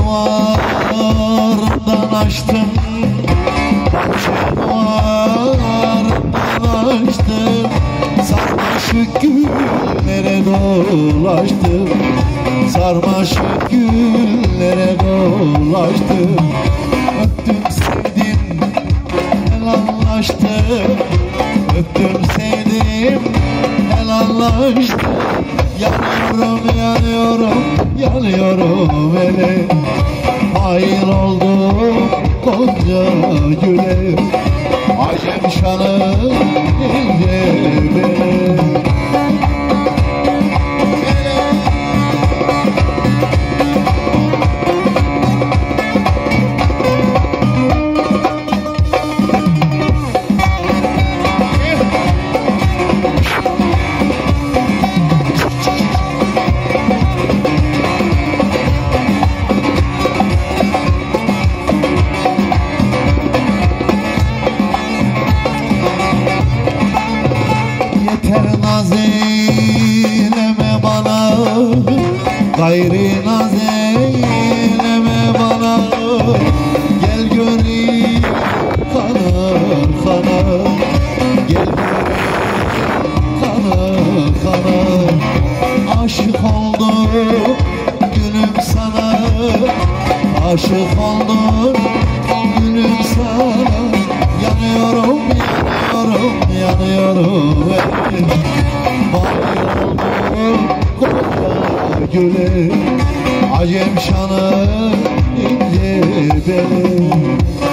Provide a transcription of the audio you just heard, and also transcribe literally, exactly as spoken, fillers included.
duvarından açtım, bahçe duvarından açtım, sarmaşık güllere dolaştım, sarmaşık güllere dolaştım. Öptüm sevdim helallaştım, öptüm sevdim helallaştım. Yanıyorum yanıyorum yanıyorum ele, hain oldum koca güle, acem şanı ince bele. Yeter naz eyleme bana, gayri naz eyleme bana, gel göreyim kana kana, gel göreyim kana kana. Aşık oldum gülüm sana, aşık oldum gülüm sana. Yanıyorum yanıyorum yanıyorum, bağırıyorum koca güle, acem şanı ince bele.